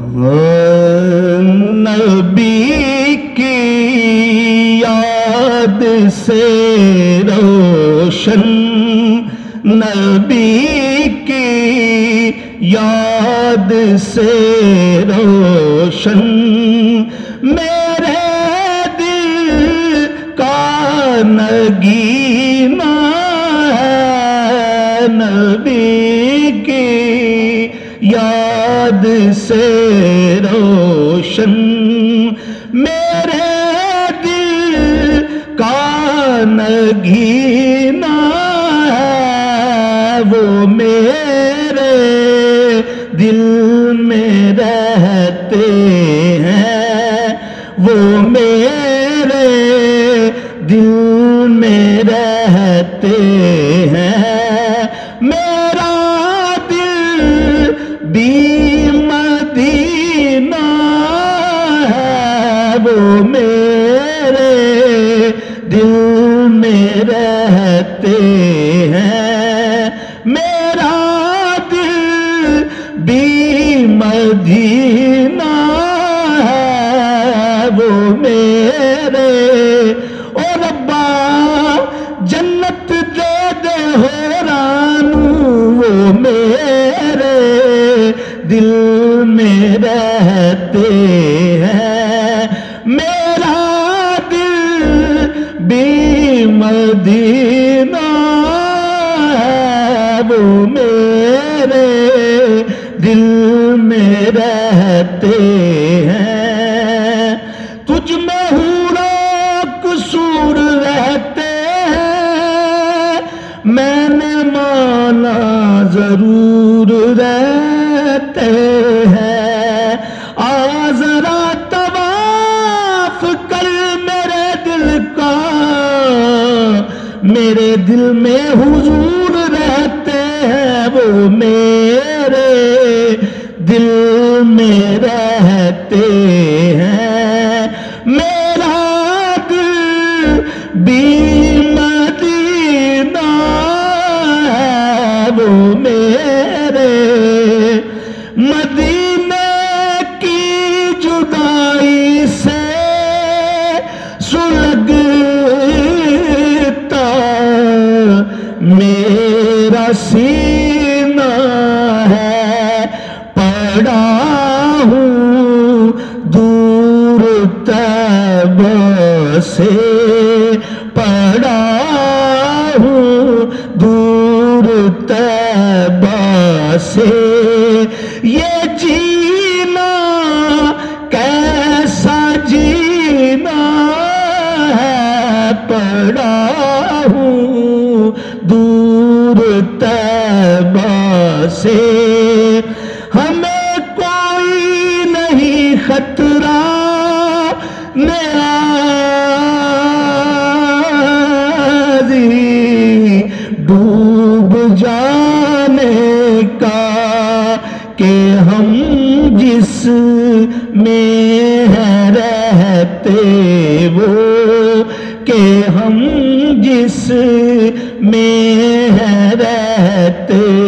نبی کی یاد سے روشن، نبی کی یاد سے روشن میرے دل کا نگینہ ہے، نبی کی یاد سے روشن میرے دل کا نگینہ ہے، وہ میرے دل میں رہتے ہیں، وہ میرے دل میں رہتے ہیں، میرا دل بھی مدینہ ہے، وہ میرے دل میں رہتے ہیں، میرا دل بھی مدینہ ہے، وہ میرے او ربا جنت دے دے حورانو، وہ میرے دل میں رہتے ہیں، میرا دل بھی مدینہ ہے، وہ میرے دل میں رہتے ہیں، تجھ میں حور و قصور رہتے ہیں، میں نے مانا ضرور رہتے ہیں، آ ذرا طواف کر میرے دل کا، میرے دل میں حضور رہتے ہیں، وہ میرے دل میں رہتے ہیں، میرا دل بھی مدینہ ہے، وہ میرے مدینے کی جدائی سے سلگتا میرا سینہ ہے، پڑا ہوں دور طیبہ سے، پڑا ہوں دور طیبہ سے، یہ جینا کیسا جینا ہے، پڑا ہوں دور طیبہ سے، ہمیں کوئی نہیں خطرہ نیازی ڈوب جانے کا، کہ ہم جس میں ہیں رہتے وہ، کہ ہم جس میں ہیں رہتے